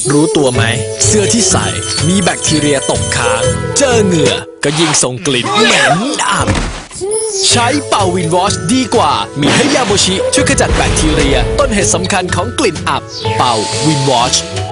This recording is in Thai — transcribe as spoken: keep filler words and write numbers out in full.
รู้ตัวไหมเสื้อที่ใส่มีแบคทีเรียตกค้างเจอเหงื่อก็ยิ่งส่งกลิ่นเหม็นอับใช้เป่าวินวอชดีกว่ามีให้ยาโบชิช่วยขจัดแบคทีเรียต้นเหตุสำคัญของกลิ่นอับเป่าวินวอช